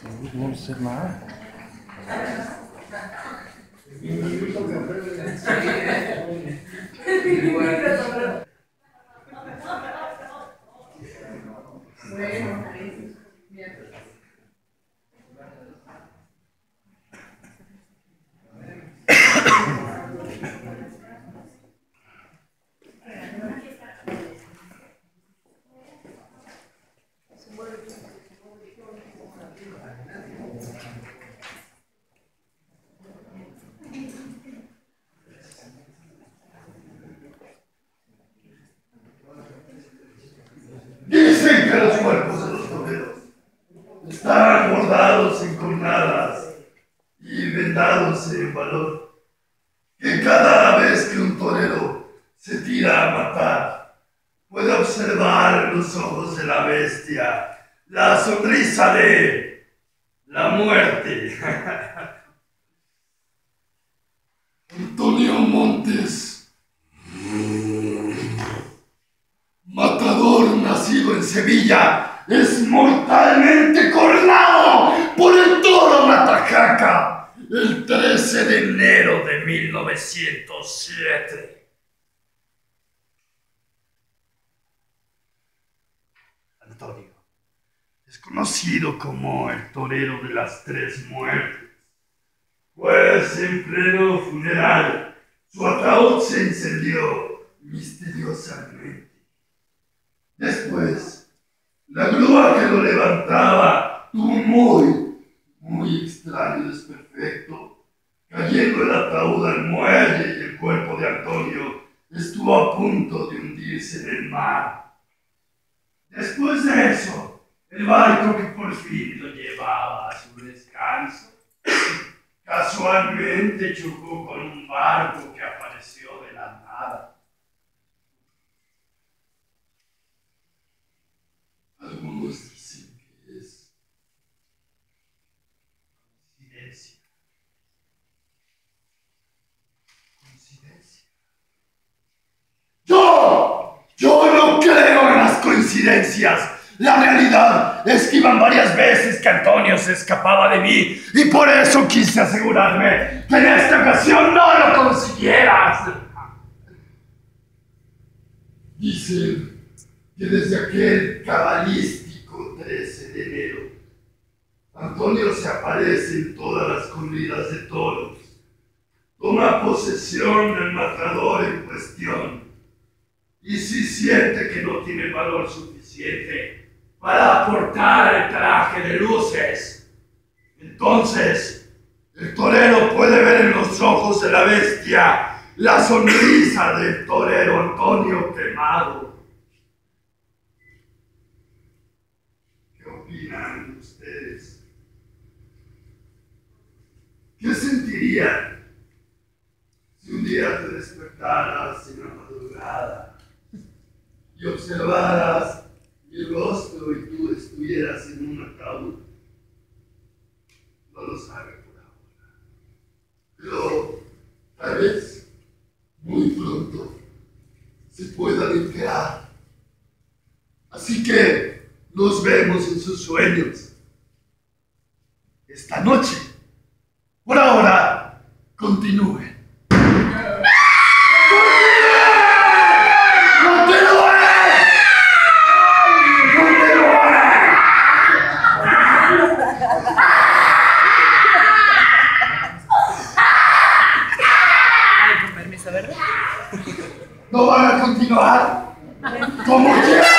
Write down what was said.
No sé nada. Dicen que los cuerpos de los toreros están bordados en cornadas y vendados en valor, que cada vez que un torero se tira a matar, puede observar en los ojos de la bestia la sonrisa de la muerte. Antonio Montes, matador nacido en Sevilla, es mortalmente cornado por el toro Matajaca el 13 de enero de 1907. Antonio es conocido como el torero de las tres muertes, pues en pleno funeral su ataúd se incendió misteriosamente. Después, la grúa que lo levantaba tuvo un muy extraño desperfecto, cayendo el ataúd al muelle y el cuerpo de Antonio estuvo a punto de hundirse en el mar. Después de eso, el barco que por fin lo llevaba a su descanso casualmente chocó con un barco que apareció de la nada. Algunos dicen que es coincidencia. ¿Coincidencia? Yo no creo en las coincidencias. La realidad es que iban varias veces que Antonio se escapaba de mí y por eso quise asegurarme que en esta ocasión no lo consiguieras. Dicen que desde aquel cabalístico 13 de enero, Antonio se aparece en todas las corridas de toros, toma posesión del matador en cuestión y si siente que no tiene valor suficiente para aportar el traje de luces, entonces el torero puede ver en los ojos de la bestia la sonrisa del torero Antonio quemado. ¿Qué opinan ustedes? ¿Qué sentirían si un día te despertaras en la madrugada y observaras mi rostro y tú estuvieras en un ataúd? No lo sabe por ahora, pero tal vez muy pronto se puedan enterar. Así que nos vemos en sus sueños esta noche. Por ahora, continúen. ¿No van a continuar? ¿Cómo quieran?